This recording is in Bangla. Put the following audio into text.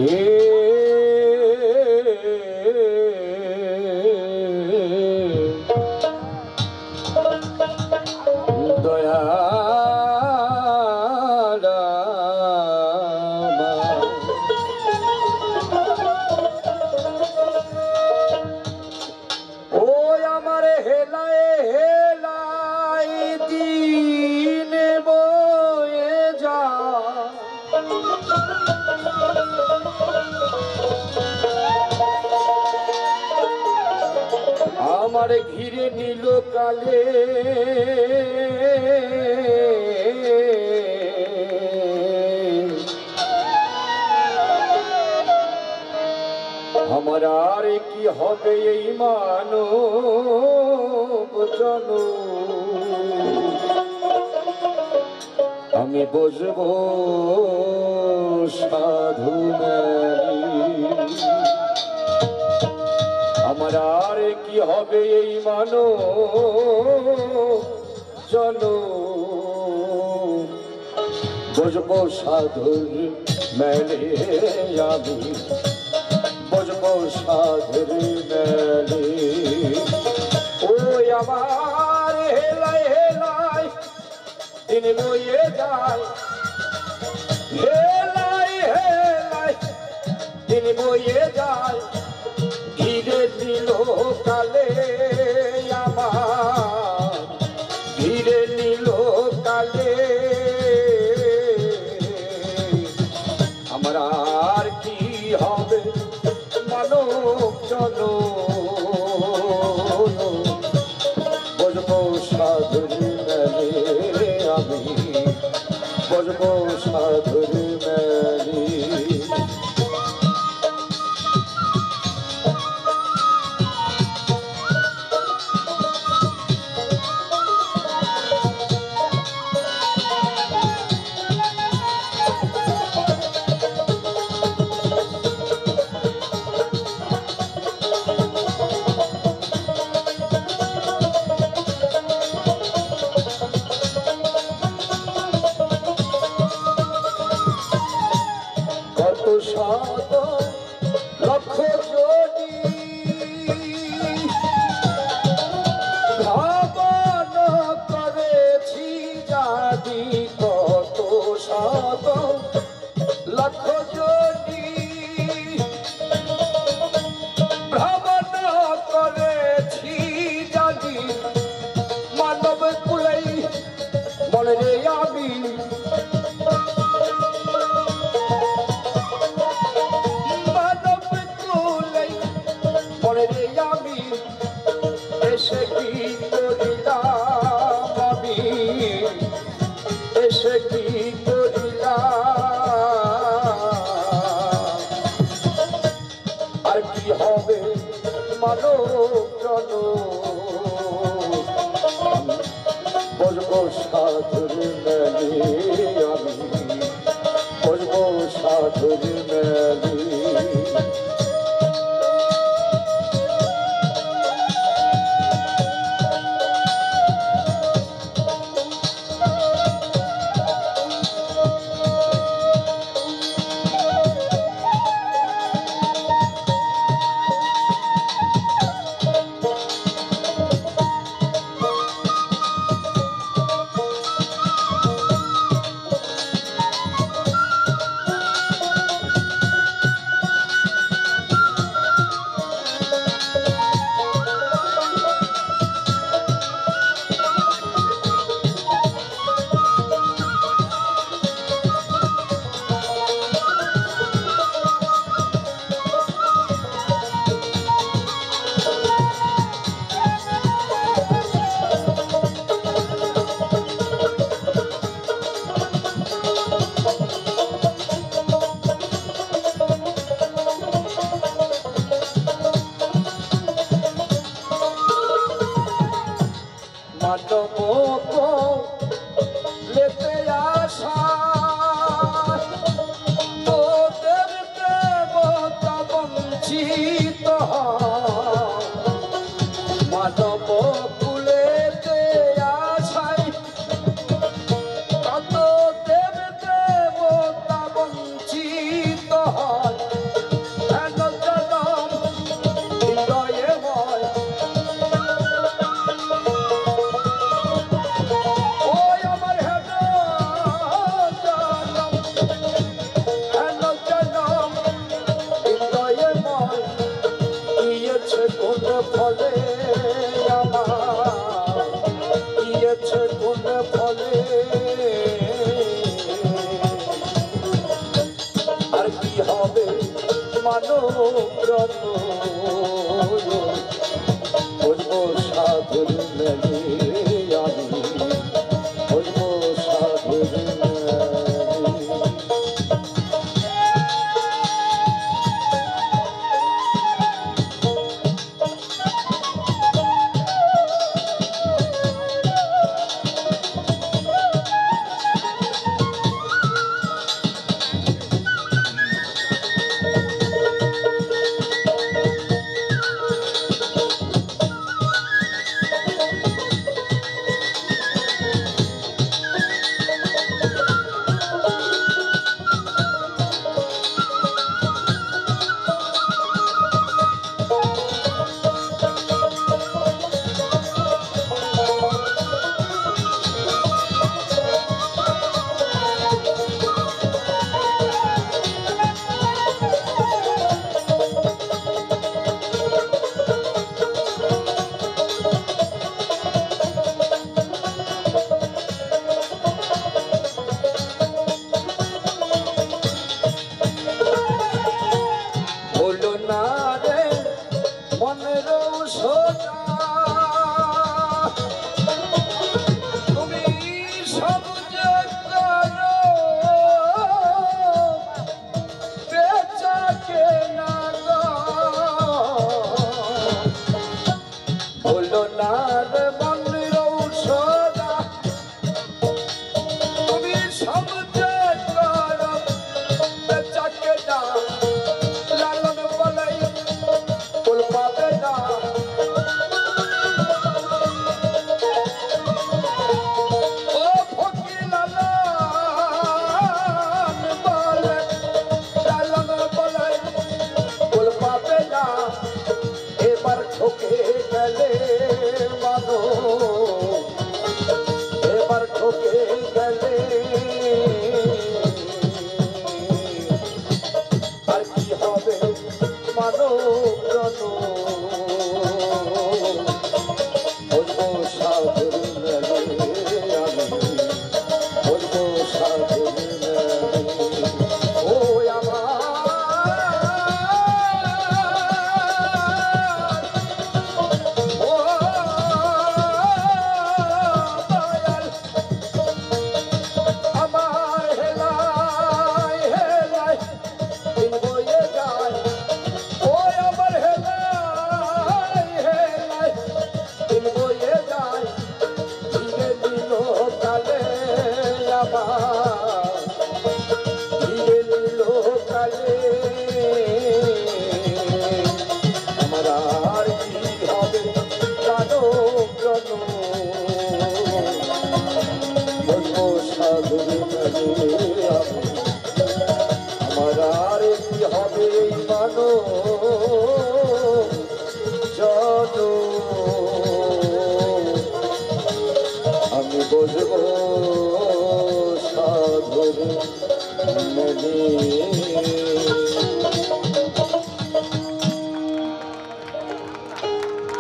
আমারে ঘিরে নিল কালে আমার আর কি হবে এই মানব জনম আমি বসবো সাধু আমার আর কি হবে এই মানব জনম বসবো সাধুর মেলে আমি বসবো সাধুর মেলে ওই আমার হেলায় হেলায় দিন বয়ে যায় হেলায় হেলায় দিন বয়ে যায় ঘিরে দিল কালে আমার ঘিরে নিল কালে আমার আর কি হবে মানব জনম বসবো সাধুর মেলে আমি বসবো সাধুর মেলে শত লক্ষ যদি ভাবন করেছি জানি কত শত লক্ষ যদি ভাবন করেছি জানি মানব কুলেই মনে রে আমি আমি এসে কি করিলাম আমি এসে কি করিলাম আর কি হবে মানব জনম বসবো সাধুর মেলে আমি বসবো সাধুর মেলে মানব রত বলবো সাধুর মেলে আমি বলবো সাধুর আমি বলবো সাধুর মেলে